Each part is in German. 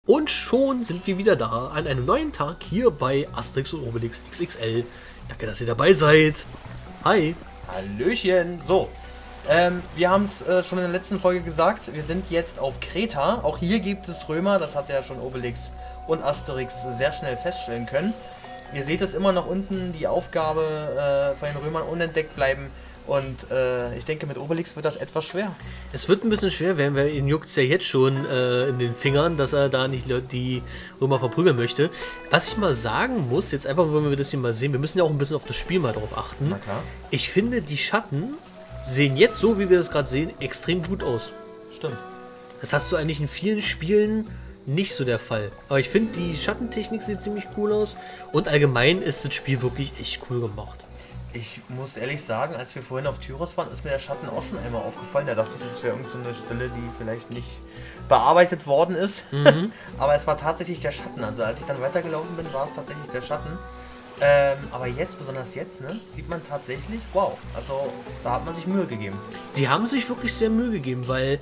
Und schon sind wir wieder da an einem neuen Tag hier bei Asterix und Obelix XXL. Danke, dass ihr dabei seid. Hi. Hallöchen. So, wir haben es schon in der letzten Folge gesagt, wir sind jetzt auf Kreta. Auch hier gibt es Römer, das hat ja schon Obelix und Asterix sehr schnell feststellen können. Ihr seht es immer noch unten, die Aufgabe von den Römern unentdeckt bleiben. Und ich denke, mit Obelix wird das etwas schwer. Es wird ein bisschen schwer, werden wir ihn juckt es ja jetzt schon in den Fingern, dass er da nicht die Römer verprügeln möchte. Was ich mal sagen muss, jetzt einfach, wenn wir das hier mal sehen, wir müssen ja auch ein bisschen auf das Spiel mal drauf achten. Na klar. Ich finde, die Schatten sehen jetzt, so wie wir das gerade sehen, extrem gut aus. Stimmt. Das hast du eigentlich in vielen Spielen nicht so der Fall. Aber ich finde, die Schattentechnik sieht ziemlich cool aus und allgemein ist das Spiel wirklich echt cool gemacht. Ich muss ehrlich sagen, als wir vorhin auf Tyros waren, ist mir der Schatten auch schon einmal aufgefallen. Da dachte ich, das wäre irgendeine Stelle, die vielleicht nicht bearbeitet worden ist. Aber es war tatsächlich der Schatten. Also als ich dann weitergelaufen bin, war es tatsächlich der Schatten. Aber jetzt, besonders jetzt, ne, sieht man tatsächlich, wow, also da hat man sich Mühe gegeben. Sie haben sich wirklich sehr Mühe gegeben, weil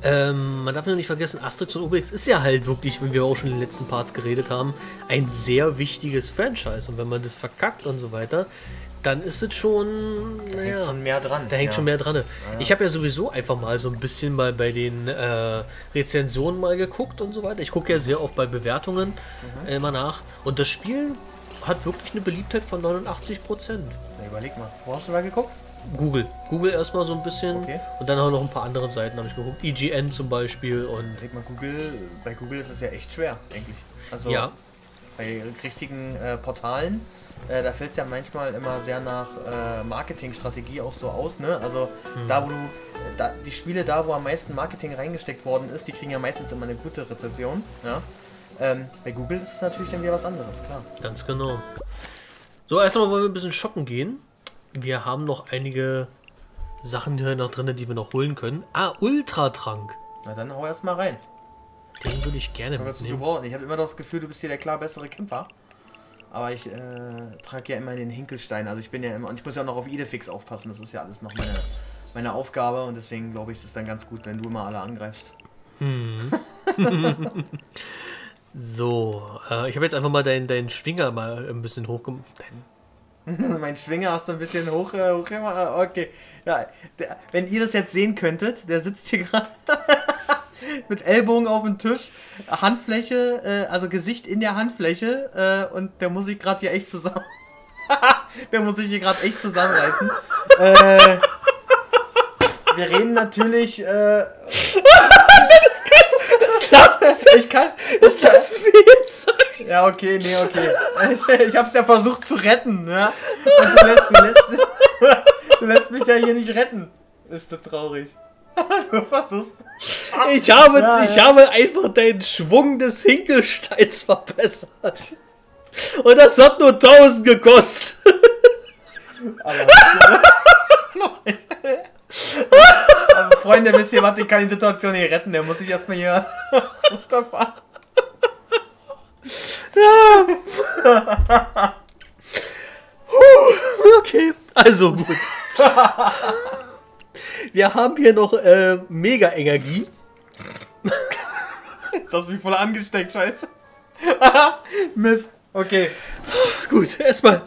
man darf ja nicht vergessen, Asterix und Obelix ist ja halt wirklich, wie wir auch schon in den letzten Parts geredet haben, ein sehr wichtiges Franchise. Und wenn man das verkackt und so weiter, dann ist es schon, Da hängt schon mehr dran. Da hängt schon mehr dran. Ja. Ich habe ja sowieso einfach mal so ein bisschen mal bei den Rezensionen mal geguckt und so weiter. Ich gucke ja sehr oft bei Bewertungen immer nach. Und das Spiel hat wirklich eine Beliebtheit von 89%. Na, überleg mal, wo hast du da geguckt? Google. Google erstmal so ein bisschen. Okay. Und dann auch noch ein paar andere Seiten habe ich geguckt. IGN zum Beispiel und. Denk mal, bei Google ist es ja echt schwer, eigentlich. Also Ja. bei richtigen Portalen, da fällt es ja manchmal immer sehr nach Marketingstrategie auch so aus, ne? Also da, wo du, die Spiele da, wo am meisten Marketing reingesteckt worden ist, die kriegen ja meistens immer eine gute Rezension, ja? Bei Google ist es natürlich dann wieder was anderes, klar. Ganz genau. So, erstmal wollen wir ein bisschen shoppen gehen. Wir haben noch einige Sachen hier noch drin, die wir noch holen können. Ah, Ultratrank. Na dann hau erst mal rein. Den würde ich gerne Was du mitnehmen. brauchst. Ich habe immer das Gefühl, du bist hier der klar bessere Kämpfer. Aber ich trage ja immer den Hinkelstein. Also ich bin ja immer, und ich muss ja auch noch auf Idefix aufpassen. Das ist ja alles noch meine Aufgabe. Und deswegen glaube ich, ist es dann ganz gut, wenn du immer alle angreifst. So, ich habe jetzt einfach mal deinen Schwinger mal ein bisschen hochgemacht. Mein Schwinger hast du ein bisschen hoch okay. Ja, wenn ihr das jetzt sehen könntet, der sitzt hier gerade mit Ellbogen auf dem Tisch, Handfläche, also Gesicht in der Handfläche und der muss sich gerade hier echt zusammen... der muss sich hier gerade echt zusammenreißen. Wir reden natürlich... Das lassen wir jetzt sein. Ja, okay, nee, okay. Ich hab's ja versucht zu retten, ja. Und du lässt mich ja hier nicht retten. Ist das traurig. Du versuchst. Ich habe einfach den Schwung des Hinkelsteins verbessert. Und das hat nur 1000 gekostet. Aber Freunde, wisst ihr was, ich kann die Situation hier retten. Der muss sich erstmal hier runterfahren. Okay, also gut. Wir haben hier noch Mega-Energie. Jetzt hast du mich voll angesteckt, scheiße. Mist, okay. Gut, erstmal.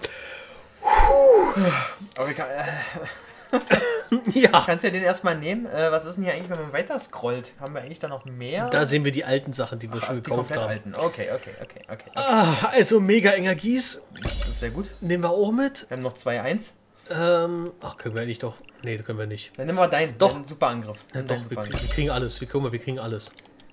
Aber ich kann, Ja. kannst du ja den erstmal nehmen. Was ist denn hier eigentlich, wenn man weiter scrollt? Haben wir eigentlich da noch mehr? Da sehen wir die alten Sachen, die wir schon die gekauft komplett haben. alten. Okay. Also Mega-Energies Das ist sehr gut. nehmen wir auch mit. Wir haben noch 2-1. Ach, können wir eigentlich doch. Nee, können wir nicht. Dann nehmen wir deinen. Doch. Deinen Superangriff. Ja, Nimm doch, deinen wir Superangriff. kriegen alles. Wir kriegen alles.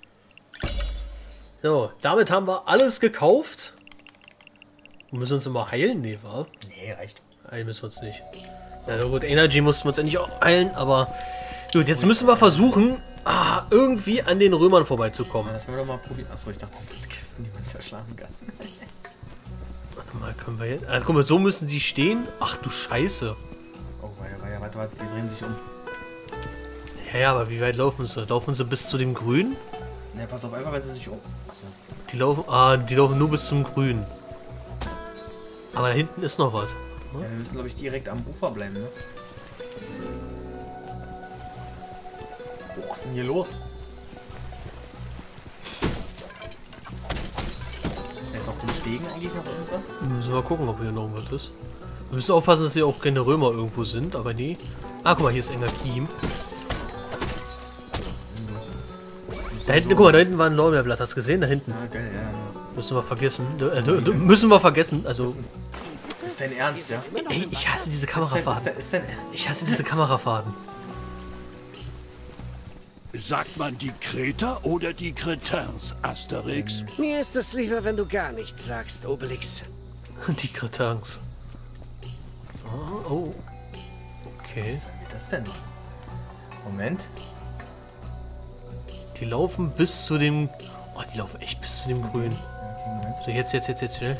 So, damit haben wir alles gekauft. Und müssen uns immer heilen? Nee, wa? Nee, reicht. Heilen müssen wir uns nicht. Na gut, Energy mussten wir uns endlich auch heilen, aber gut, jetzt müssen wir versuchen, irgendwie an den Römern vorbeizukommen. Das wollen wir doch mal probieren. Achso, ich dachte, das sind Kisten, die man zerschlagen kann. Warte mal, können wir jetzt. Also, guck mal, so müssen die stehen. Ach du Scheiße. Oh, warte, die drehen sich um. Ja, aber wie weit laufen sie? Laufen sie bis zu dem Grün? Ne, pass auf, einfach wenn sie sich um. Achso. Die laufen nur bis zum Grün. Aber da hinten ist noch was. Ja, wir müssen, glaube ich, direkt am Ufer bleiben, ne? Boah, was ist denn hier los? Ist auf den Stegen eigentlich noch irgendwas? Wir müssen mal gucken, ob hier noch irgendwas ist. Wir müssen aufpassen, dass hier auch keine Römer irgendwo sind, aber nee. Ah, guck mal, hier ist enger Kiem. Da hinten, guck mal, da hinten war ein Lorbeerblatt, hast du gesehen? Da hinten. Ah, geil, ja. Müssen wir vergessen. Müssen wir vergessen, also... Ist dein Ernst, ja? Ey, ich hasse diese Kamerafahrten. Ist dein Ernst? Ich hasse diese Kamerafahrten. Sagt man die Kreter oder die Cretins, Asterix? Mir ist es lieber, wenn du gar nichts sagst, Obelix. Die Cretins. Oh. Okay. Was ist das denn? Moment. Die laufen bis zu dem... Oh, die laufen echt bis zu dem Grün. Okay, Moment. So, jetzt. Schnell.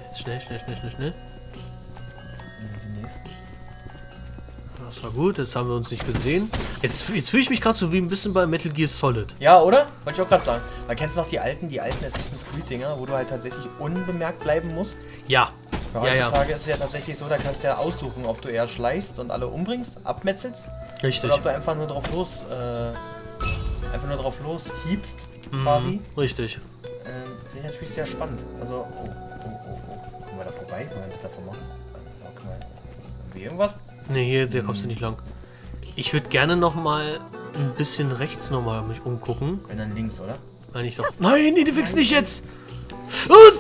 Die nächsten. Das war gut, jetzt haben wir uns nicht gesehen. Jetzt fühle ich mich gerade so wie ein bisschen bei Metal Gear Solid. Ja, oder? Wollte ich auch gerade sagen. Man kennst du noch die alten Assassin's Creed Dinger, wo du halt tatsächlich unbemerkt bleiben musst? Ja. Weil Ja. heutzutage ist es ja tatsächlich so, da kannst du ja aussuchen, ob du eher schleichst und alle umbringst, abmetzelst. Richtig. Oder ob du einfach nur drauf los hiebst, quasi. Richtig. Finde ich natürlich sehr spannend. Also, oh. Kommen wir da vorbei? Können wir das davor machen? Haben wir irgendwas? Ne, hier, der kommst du nicht lang. Ich würde gerne noch mal ein bisschen rechts noch mal mich umgucken. Wenn dann links, oder? Meine ich doch. Nein, nee, du wichst nicht jetzt! Und,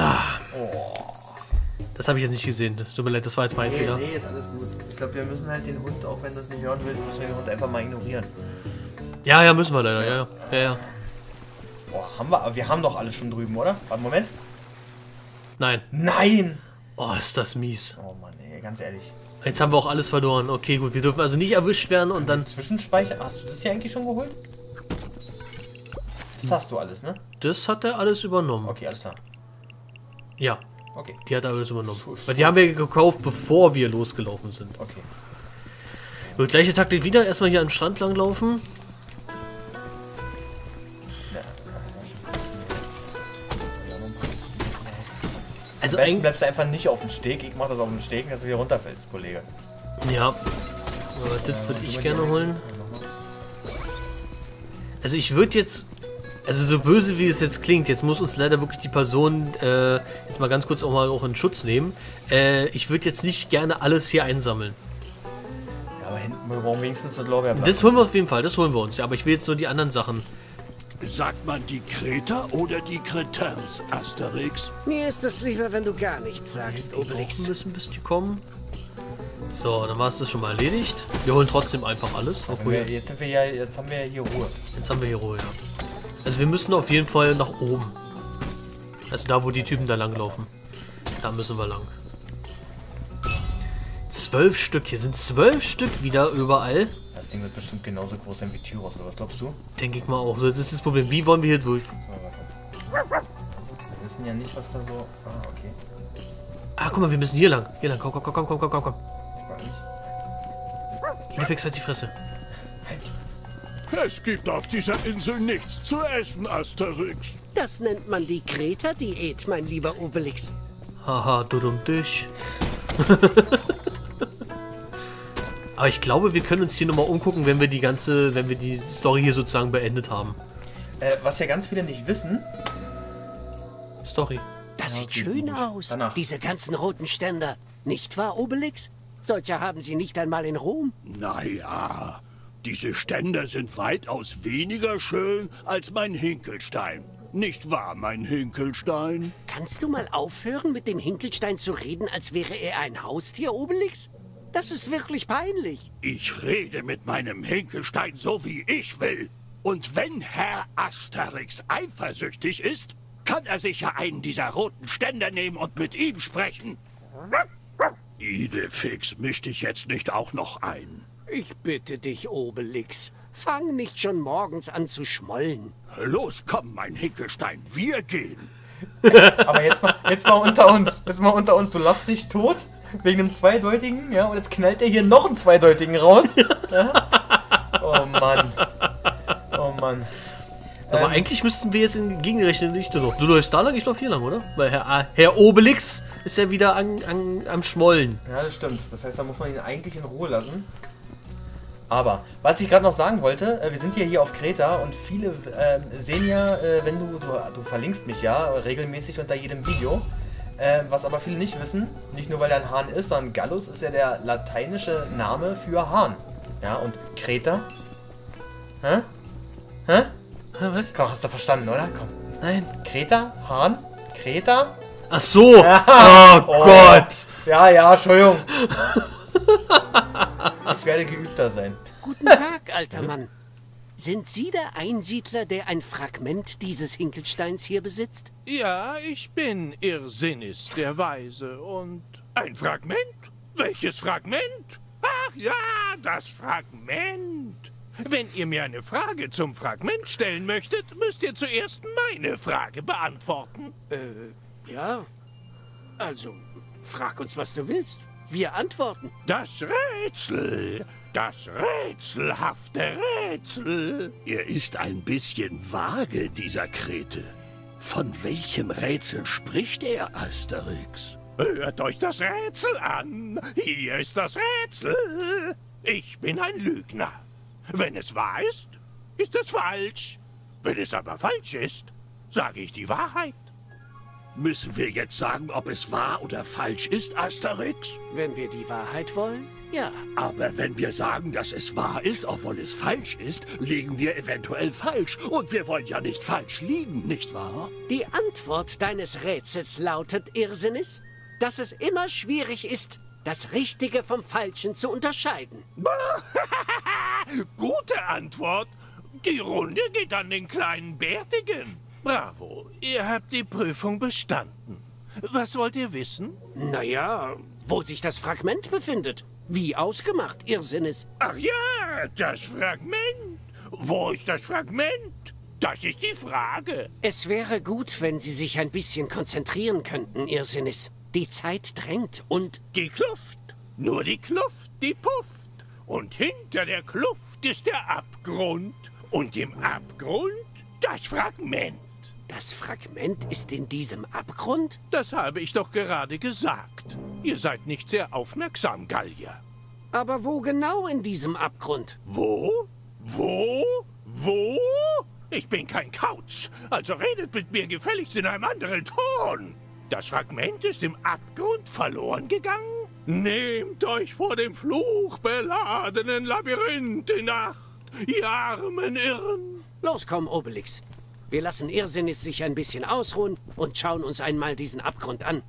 das habe ich jetzt nicht gesehen. Das tut mir leid, das war jetzt mein Fehler. Nee, ist alles gut. Ich glaube, wir müssen halt den Hund, auch wenn du es nicht hören willst, müssen wir den Hund einfach mal ignorieren. Ja, müssen wir leider. Ja. Boah, aber wir haben doch alles schon drüben, oder? Warte, Moment. Nein. Nein! Oh, ist das mies. Oh Mann, ey, ganz ehrlich. Jetzt haben wir auch alles verloren. Okay, gut. Wir dürfen also nicht erwischt werden und dann... Zwischenspeicher. Hast du das hier eigentlich schon geholt? Das hast du alles, ne? Das hat er alles übernommen. Okay, alles klar. Ja, Okay. die hat er alles übernommen. Weil die haben wir gekauft, bevor wir losgelaufen sind. Okay. Gut, gleiche Taktik wieder. Erstmal hier am Strand lang laufen. Ja. Also Am besten eigentlich... bleibst du einfach nicht auf dem Steg. Ich mach das auf dem Steg, dass du wieder runterfällst, Kollege. Ja. Aber das würde ich gerne holen. Also ich würde jetzt... Also so böse wie es jetzt klingt, jetzt muss uns leider wirklich die Person jetzt mal ganz kurz auch in Schutz nehmen. Ich würde jetzt nicht gerne alles hier einsammeln. Ja, aber hinten, wir brauchen wenigstens das Lorbeerblatt. Das holen wir auf jeden Fall, das holen wir uns. Ja, aber ich will jetzt nur die anderen Sachen. Sagt man die Kreter oder die Cretins, Asterix? Mir ist es lieber, wenn du gar nichts sagst, Ein Obelix. bisschen, bis die kommen. So, dann war es das schon mal erledigt. Wir holen trotzdem einfach alles. Obwohl, Jetzt haben wir ja hier Ruhe. jetzt haben wir hier Ruhe, ja. Also wir müssen auf jeden Fall nach oben. Also da, wo die Typen da langlaufen. Da müssen wir lang. 12 Stück. Hier sind 12 Stück wieder überall. Das Ding wird bestimmt genauso groß sein wie Tyros, oder was glaubst du? Denke ich mal auch. So, das ist das Problem. Wie wollen wir hier durch? Warte. Wir wissen ja nicht, was da so... Ah, okay. Ah, guck mal, wir müssen hier lang. Hier lang. Komm. Ich weiß nicht. Idefix, halt die Fresse. Halt. Es gibt auf dieser Insel nichts zu essen, Asterix. Das nennt man die Kreter-Diät, mein lieber Obelix. Haha, du dumm dich. Aber ich glaube, wir können uns hier nochmal umgucken, wenn wir die Story hier sozusagen beendet haben. Was ja ganz viele nicht wissen... Story. Das sieht okay, schön gut. aus. Danach. Diese ganzen roten Ständer. Nicht wahr, Obelix? Solche haben sie nicht einmal in Rom. Naja, diese Ständer sind weitaus weniger schön als mein Hinkelstein. Nicht wahr, mein Hinkelstein? Kannst du mal aufhören, mit dem Hinkelstein zu reden, als wäre er ein Haustier, Obelix? Das ist wirklich peinlich. Ich rede mit meinem Hinkelstein so, wie ich will. Und wenn Herr Asterix eifersüchtig ist, kann er sicher einen dieser roten Ständer nehmen und mit ihm sprechen. Idefix, misch dich jetzt nicht auch noch ein. Ich bitte dich, Obelix. Fang nicht schon morgens an zu schmollen. Los, komm, mein Hinkelstein, wir gehen. Aber jetzt mal unter uns. Jetzt mal unter uns. Du lachst dich tot wegen einem Zweideutigen, ja? Und jetzt knallt er hier noch einen Zweideutigen raus. Ja? Oh Mann. Oh Mann. Aber eigentlich müssten wir jetzt in gegengerechnet nicht nur noch. Du läufst da lang, ich lauf hier lang, oder? Weil Herr Obelix ist ja wieder am Schmollen. Ja, das stimmt. Das heißt, da muss man ihn eigentlich in Ruhe lassen. Aber, was ich gerade noch sagen wollte, wir sind hier auf Kreta und viele sehen ja, wenn du verlinkst mich ja regelmäßig unter jedem Video, was aber viele nicht wissen, nicht nur weil er ein Hahn ist, sondern Gallus ist ja der lateinische Name für Hahn. Ja, und Kreta? Hä? Hä? Was? Komm, hast du verstanden, oder? Komm. Nein. Kreta? Hahn? Kreta? Ach so. Oh Gott. Ja, Entschuldigung. Ich werde geübter sein. Guten Tag, alter Mann. Sind Sie der Einsiedler, der ein Fragment dieses Hinkelsteins hier besitzt? Ja, ich bin Irrsinnis der Weise und... Ein Fragment? Welches Fragment? Ach ja, das Fragment. Wenn ihr mir eine Frage zum Fragment stellen möchtet, müsst ihr zuerst meine Frage beantworten. Ja. Also, frag uns, was du willst. Wir antworten. Das Rätsel, das rätselhafte Rätsel. Er ist ein bisschen vage, dieser Krete. Von welchem Rätsel spricht er, Asterix? Hört euch das Rätsel an. Hier ist das Rätsel. Ich bin ein Lügner. Wenn es wahr ist, ist es falsch. Wenn es aber falsch ist, sage ich die Wahrheit. Müssen wir jetzt sagen, ob es wahr oder falsch ist, Asterix? Wenn wir die Wahrheit wollen, ja. Aber wenn wir sagen, dass es wahr ist, obwohl es falsch ist, liegen wir eventuell falsch. Und wir wollen ja nicht falsch liegen, nicht wahr? Die Antwort deines Rätsels lautet, Irrsinnis, dass es immer schwierig ist, das Richtige vom Falschen zu unterscheiden. Gute Antwort. Die Runde geht an den kleinen Bärtigen. Bravo, ihr habt die Prüfung bestanden. Was wollt ihr wissen? Naja, wo sich das Fragment befindet. Wie ausgemacht, Irrsinnis. Ach ja, das Fragment. Wo ist das Fragment? Das ist die Frage. Es wäre gut, wenn Sie sich ein bisschen konzentrieren könnten, Irrsinnis. Die Zeit drängt und... Die Kluft. Nur die Kluft, die pufft. Und hinter der Kluft ist der Abgrund. Und im Abgrund das Fragment. Das Fragment ist in diesem Abgrund? Das habe ich doch gerade gesagt. Ihr seid nicht sehr aufmerksam, Gallier. Aber wo genau in diesem Abgrund? Wo? Wo? Wo? Ich bin kein Kauz, also redet mit mir gefälligst in einem anderen Ton. Das Fragment ist im Abgrund verloren gegangen? Nehmt euch vor dem fluchbeladenen Labyrinth in Acht, ihr armen Irren. Los, komm, Obelix. Wir lassen Irrsinnis sich ein bisschen ausruhen und schauen uns einmal diesen Abgrund an.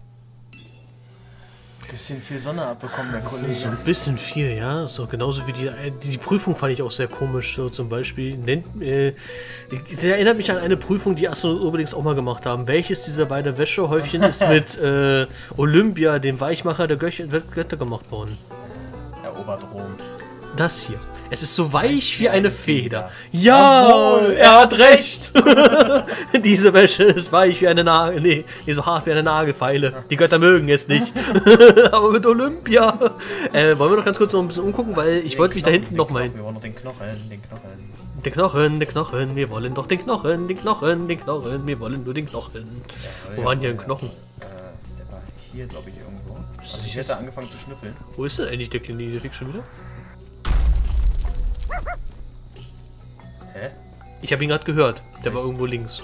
Bisschen viel Sonne abbekommen, der Kollege. So ein bisschen viel, ja. So genauso wie die Prüfung fand ich auch sehr komisch. So zum Beispiel das erinnert mich an eine Prüfung, die Astro und Obelix auch mal gemacht haben. Welches dieser beiden Wäschehäufchen ist mit Olympia, dem Weichmacher der Götter, gemacht worden? Erobert Rom. Das hier. Es ist so weich wie eine Feder. Ja, er hat recht. Diese Wäsche ist weich wie eine Nagel. Nee, so hart wie eine Nagelfeile. Die Götter mögen es nicht. Aber mit Olympia. Wollen wir noch ganz kurz noch ein bisschen umgucken, weil ich wollte mich da hinten nochmal hin. Wir wollen noch den Knochen. Den Knochen, wir wollen doch den Knochen, wir wollen nur den Knochen. Ja, wo waren hier ein Knochen? Der war hier, glaube ich, irgendwo. Also ich hätte angefangen zu schnüffeln. Wo ist denn eigentlich der kleine Idefix schon wieder? Hä? Ich habe ihn gerade gehört. Der war irgendwo links.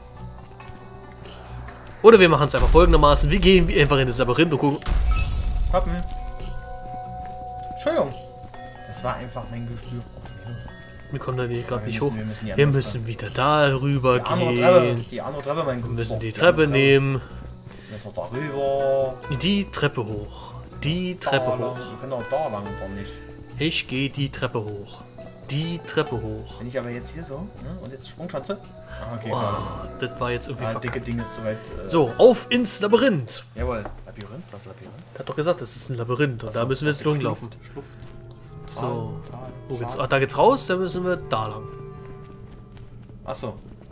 Oder wir machen es einfach folgendermaßen. Wir gehen einfach in das Labyrinth und gucken. Hoppen. Entschuldigung. Das war einfach mein Gespür. Wir kommen da gerade nicht hoch. Wir müssen wieder da rüber gehen. Die andere Treppe, mein Gott. Wir müssen die Treppe nehmen. Müssen wir da rüber. Die Treppe hoch. Die Treppe hoch. Wir können auch da lang, oder nicht? Ich gehe die Treppe hoch. Die Treppe hoch. Bin ich aber jetzt hier so, ne? Und jetzt Sprungschanze? Ah, okay, Oh, das war jetzt irgendwie dicke Ding ist soweit. So, auf ins Labyrinth. Jawohl. Labyrinth? Was Labyrinth? Hat doch gesagt, das ist ein Labyrinth und da müssen wir jetzt langlaufen. Schluft. So. Wo geht's? Ach, da geht's raus, da müssen wir da lang. Achso.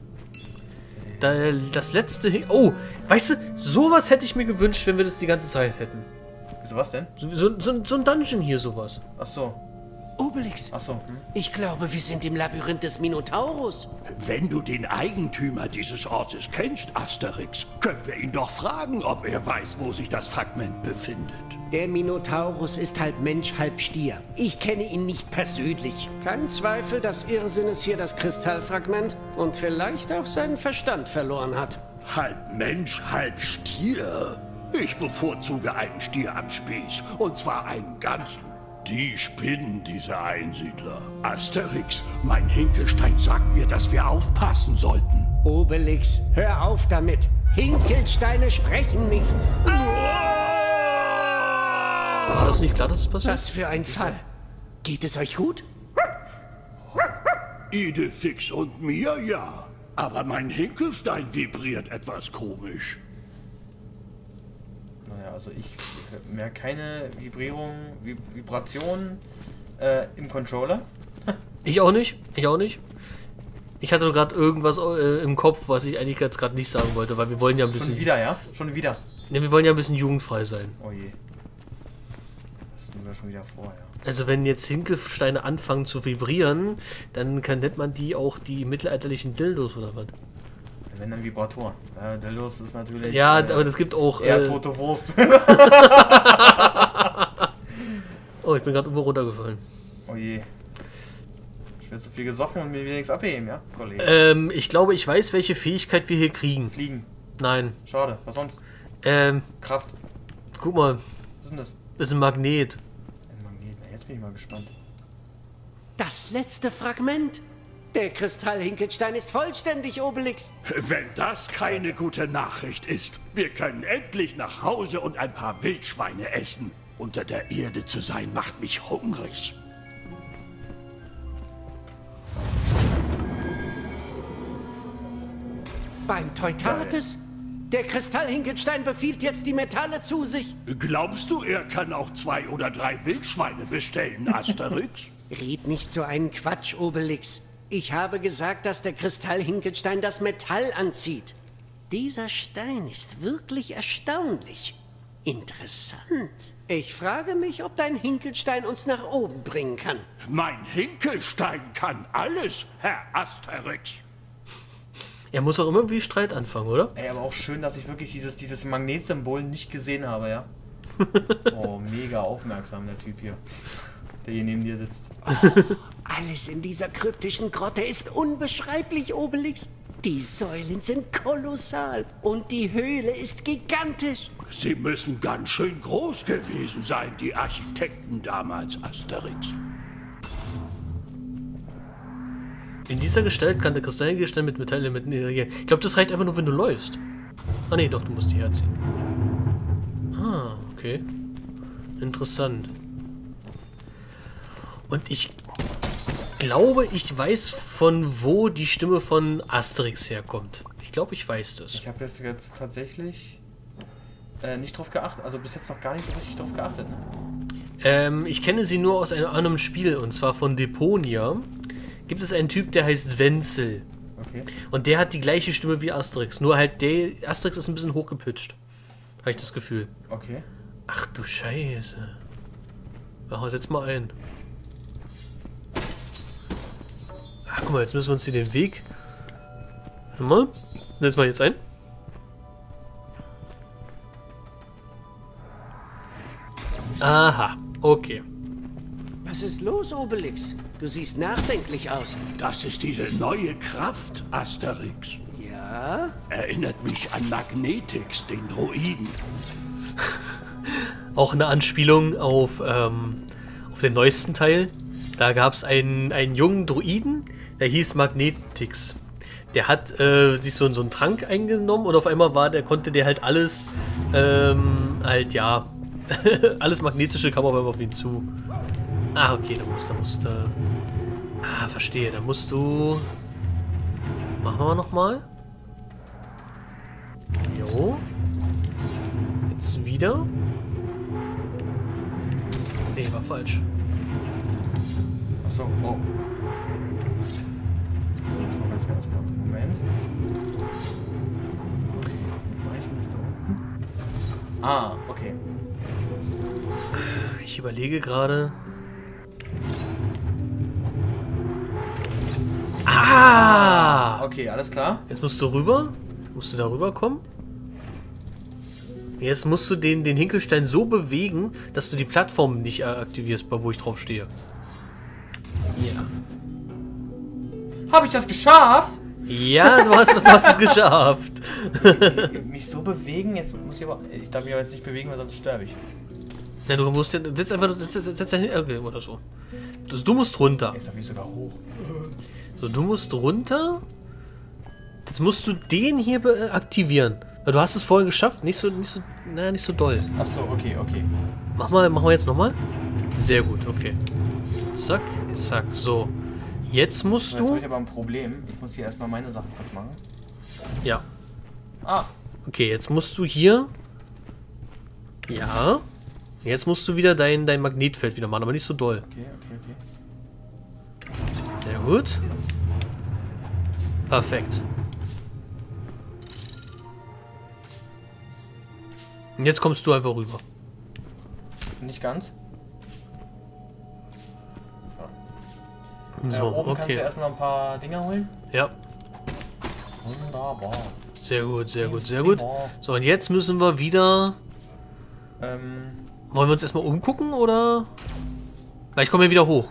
Das letzte. Oh, weißt du, sowas hätte ich mir gewünscht, wenn wir das die ganze Zeit hätten. Wieso was denn? So ein Dungeon hier, sowas. Achso. Obelix, Achso. ich glaube, wir sind im Labyrinth des Minotaurus. Wenn du den Eigentümer dieses Ortes kennst, Asterix, können wir ihn doch fragen, ob er weiß, wo sich das Fragment befindet. Der Minotaurus ist halb Mensch, halb Stier. Ich kenne ihn nicht persönlich. Kein Zweifel, dass Irrsinnes hier das Kristallfragment und vielleicht auch seinen Verstand verloren hat. Halb Mensch, halb Stier? Ich bevorzuge einen Stier am Spieß, und zwar einen ganzen. Die spinnen, diese Einsiedler. Asterix, mein Hinkelstein sagt mir, dass wir aufpassen sollten. Obelix, hör auf damit. Hinkelsteine sprechen nicht. War das nicht klar, dass es passiert? Was für ein Fall. Geht es euch gut? Idefix und mir, ja. Aber mein Hinkelstein vibriert etwas komisch. Naja, also ich merke keine Vibration im Controller. Ich auch nicht. Ich auch nicht. Ich hatte gerade irgendwas im Kopf, was ich eigentlich jetzt gerade nicht sagen wollte, weil wir wollen ja ein bisschen. Schon wieder, ja? Schon wieder. Ne, wir wollen ja ein bisschen jugendfrei sein. Oh je. Das nehmen wir schon wieder vor, ja. Also wenn jetzt Hinkelsteine anfangen zu vibrieren, dann nennt man die auch die mittelalterlichen Dildos oder was? Wenn dann Vibratoren. Dildos ist natürlich. Ja, aber das gibt auch. Eher tote Wurst. Oh, ich bin gerade irgendwo runtergefallen. Oh je. Ich werde zu viel gesoffen und mir wieder nichts abheben, ja, Kollege? Ich glaube, ich weiß, welche Fähigkeit wir hier kriegen. Fliegen. Nein. Schade. Was sonst? Kraft. Guck mal, Was ist denn das? das ist ein Magnet. Ein Magnet. Na, jetzt bin ich mal gespannt. Das letzte Fragment. Der Kristallhinkelstein ist vollständig, Obelix. Wenn das keine gute Nachricht ist, wir können endlich nach Hause und ein paar Wildschweine essen. Unter der Erde zu sein macht mich hungrig. Beim Teutates? Der Kristallhinkelstein befiehlt jetzt die Metalle zu sich. Glaubst du, er kann auch 2 oder 3 Wildschweine bestellen, Asterix? Red nicht so einen Quatsch, Obelix. Ich habe gesagt, dass der Kristallhinkelstein das Metall anzieht. Dieser Stein ist wirklich erstaunlich. Interessant. Ich frage mich, ob dein Hinkelstein uns nach oben bringen kann. Mein Hinkelstein kann alles, Herr Asterix. Er muss auch immer irgendwie Streit anfangen, oder? Ey, aber auch schön, dass ich wirklich dieses Magnetsymbol nicht gesehen habe, ja? Oh, mega aufmerksam, der Typ hier. Der hier neben dir sitzt. Alles in dieser kryptischen Grotte ist unbeschreiblich, Obelix. Die Säulen sind kolossal und die Höhle ist gigantisch. Sie müssen ganz schön groß gewesen sein, die Architekten damals, Asterix. In dieser Gestalt kann der Kristallhinkelstein mit Metallelementen reagieren. Ich glaube, das reicht einfach nur, wenn du läufst. Ah ne, doch, du musst die herziehen. Ah, okay. Interessant. Und ich glaube, ich weiß, von wo die Stimme von Asterix herkommt. Ich glaube, ich weiß das. Ich habe jetzt tatsächlich nicht drauf geachtet. Also bis jetzt noch gar nicht so richtig drauf geachtet. Ne? Ich kenne sie nur aus einem anderen Spiel, und zwar von Deponia. Gibt es einen Typ, der heißt Wenzel. Okay. Und der hat die gleiche Stimme wie Asterix. Nur halt der Asterix ist ein bisschen hochgepitcht. Habe ich das Gefühl. Okay. Ach du Scheiße. Ach, setz mal ein. Ach, guck mal, jetzt müssen wir uns hier den Weg... Warte mal. Setz mal jetzt ein. Aha, okay. Was ist los, Obelix? Du siehst nachdenklich aus. Das ist diese neue Kraft, Asterix. Ja? Erinnert mich an Magnetix, den Droiden. Auch eine Anspielung auf den neuesten Teil. Da gab es einen jungen Droiden, der hieß Magnetix. Der hat sich so einen Trank eingenommen und auf einmal konnte der halt alles, alles Magnetische kam auf einmal auf ihn zu. Ah, okay, da musst du... Ah, verstehe, da musst du... Machen wir nochmal. Jo. Jetzt wieder. Nee, war falsch. Achso, oh. So, jetzt machen wir das erstmal. Moment. Wie ist denn das da unten? Ah, okay. Ich überlege gerade... Ah! Okay, alles klar. Jetzt musst du rüber. Musst du da rüber kommen. Jetzt musst du den Hinkelstein so bewegen, dass du die Plattform nicht aktivierst, wo ich drauf stehe. Ja. Habe ich das geschafft? Ja, du hast es geschafft. Mich so bewegen, jetzt muss ich aber... Ich darf mich aber jetzt nicht bewegen, weil sonst sterbe ich. Ja, du musst setz einfach setz hin, okay, oder so. Du musst runter. Jetzt darf ich sogar hoch. So, du musst runter. Jetzt musst du den hier aktivieren. Weil du hast es vorhin geschafft. Nicht so doll. Ach so, okay. Machen wir jetzt nochmal. Sehr gut, okay. Zack, zack, so. Jetzt musst Jetzt habe du... ich aber ein Problem. Ich muss hier erstmal meine Sachen kurz machen. Ja. Ah. Okay, jetzt musst du hier... Ja. Jetzt musst du wieder dein Magnetfeld wieder machen, aber nicht so doll. Okay. Sehr gut. Perfekt. Und jetzt kommst du einfach rüber. Nicht ganz. So, Oben kannst du okay. erstmal ein paar Dinger holen. Ja. Wunderbar. Sehr gut. So, und jetzt müssen wir wieder... Wollen wir uns erstmal umgucken, oder? Weil ich komme ja wieder hoch.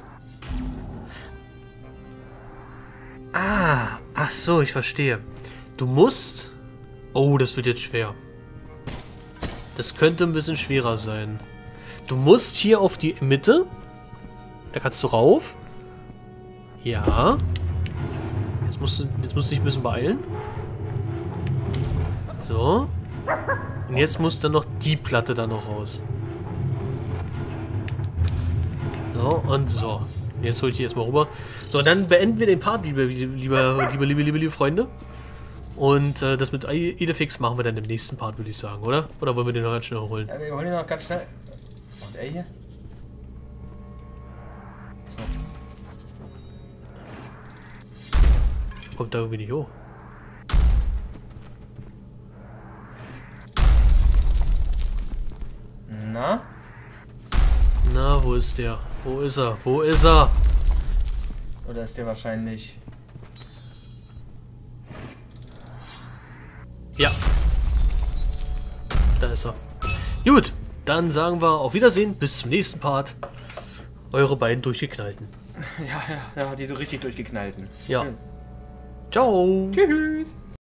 Ah, ach so, ich verstehe. Du musst... Oh, das wird jetzt schwer. Das könnte ein bisschen schwerer sein. Du musst hier auf die Mitte. Da kannst du rauf. Ja. Jetzt musst du dich ein bisschen beeilen. So. Und jetzt muss dann noch die Platte da noch raus. So, und so. Jetzt hole ich die erstmal rüber. So, und dann beenden wir den Part, liebe Freunde. Und das mit Idefix machen wir dann im nächsten Part, würde ich sagen, oder? Oder wollen wir den noch ganz schnell holen? Ja, wir holen den noch ganz schnell. Und er hier? Kommt da irgendwie nicht hoch. Na? Na, wo ist der? Wo ist er? Wo ist er? Oder ist der wahrscheinlich... Ja. Da ist er. Gut, dann sagen wir auf Wiedersehen, bis zum nächsten Part. Eure beiden Durchgeknallten. Ja, die richtig durchgeknallten. Ja. Ciao. Tschüss.